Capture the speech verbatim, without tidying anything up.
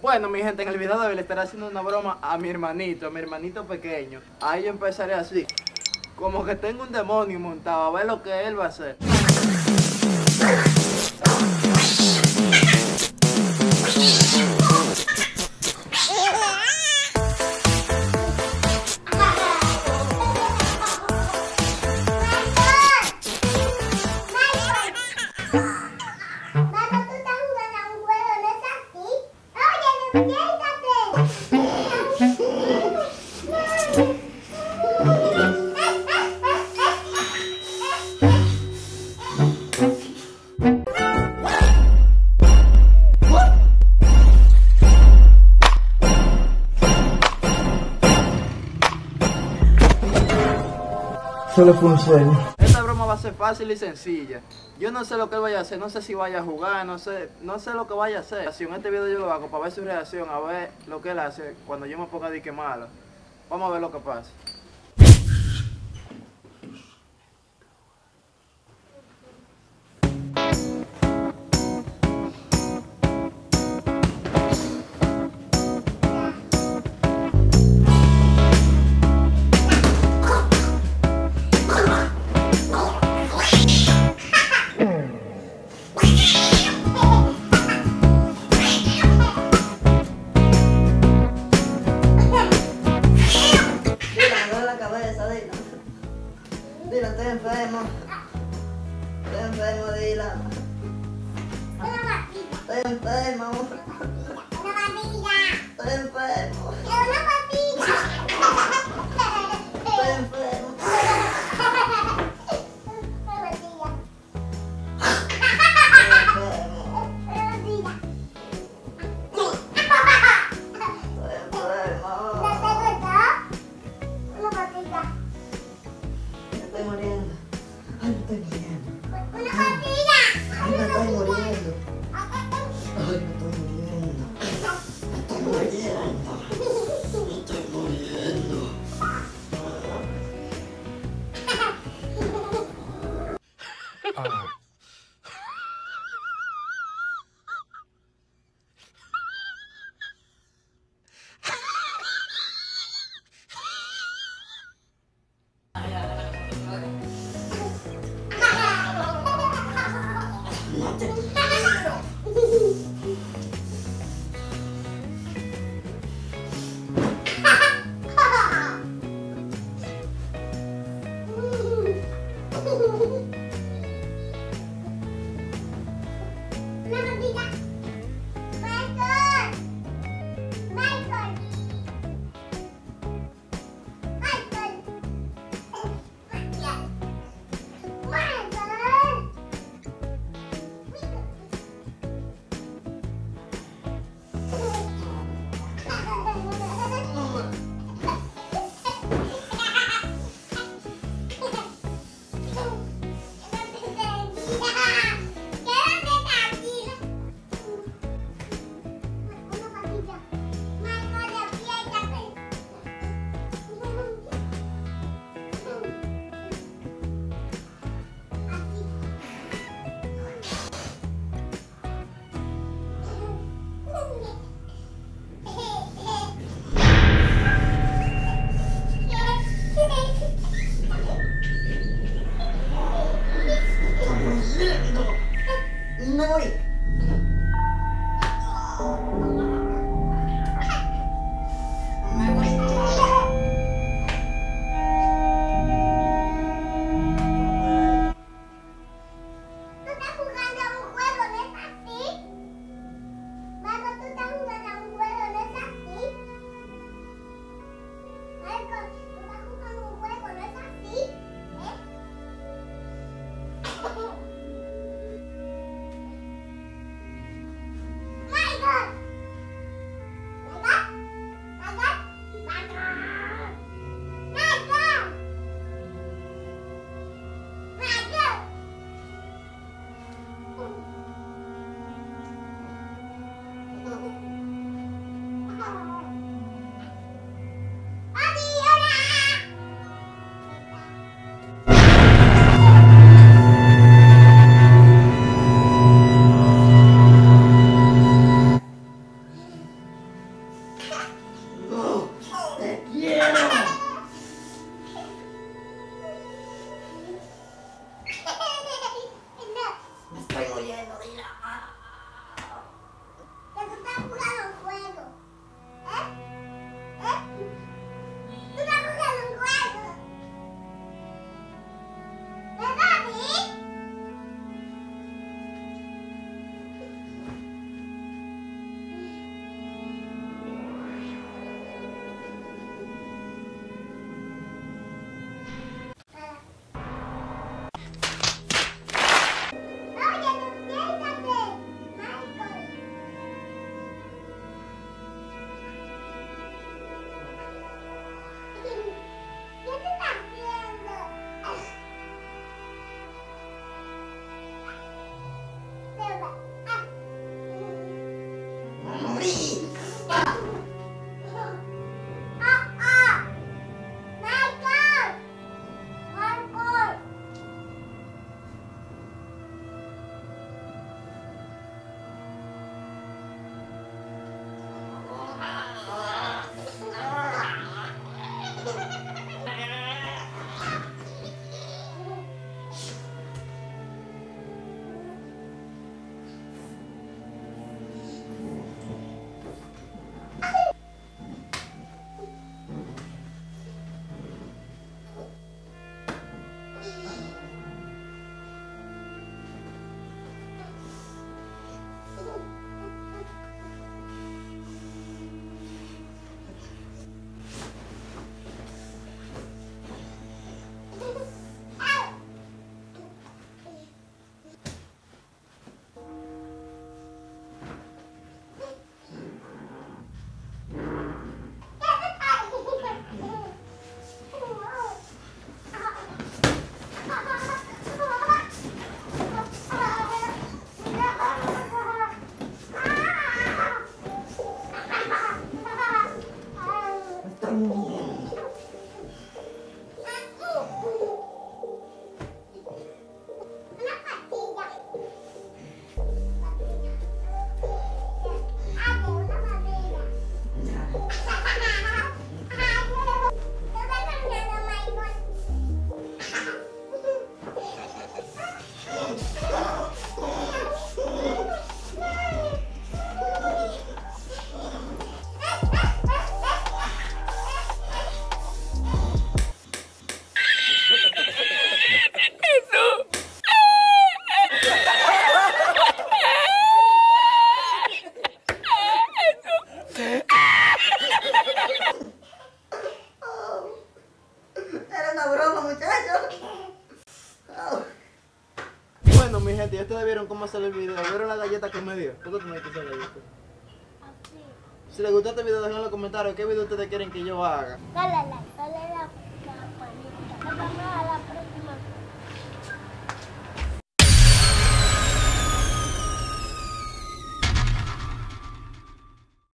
Bueno, mi gente, en el video de hoy le estaré haciendo una broma a mi hermanito, a mi hermanito pequeño. Ahí yo empezaré así, como que tengo un demonio montado, a ver lo que él va a hacer. Solo fue un sueño. Esta broma va a ser fácil y sencilla. Yo no sé lo que él vaya a hacer, no sé si vaya a jugar, no sé, no sé lo que vaya a hacer. Si en este video yo lo hago para ver su reacción, a ver lo que él hace cuando yo me ponga de que malo. Vamos a ver lo que pasa. Dylan, estoy enfermo. Estoy enfermo, Dylan. Estoy enfermo. Estoy enfermo. Estoy enfermo. Estoy muriendo. Ay, me estoy muriendo. ¡Una pastilla! Ay, me estoy muriendo. Ay, me estoy muriendo. Me estoy muriendo. Me estoy muriendo. Ah. Era una broma, muchachos. Bueno, mi gente, ya ustedes vieron cómo sale el video. ¿Vieron la galleta que me dio? ¿Por qué tú me diste esa galleta? Así. Si les gustó este video, dejen en los comentarios qué video ustedes quieren que yo haga. Dale like, dale la campanita. Dale a la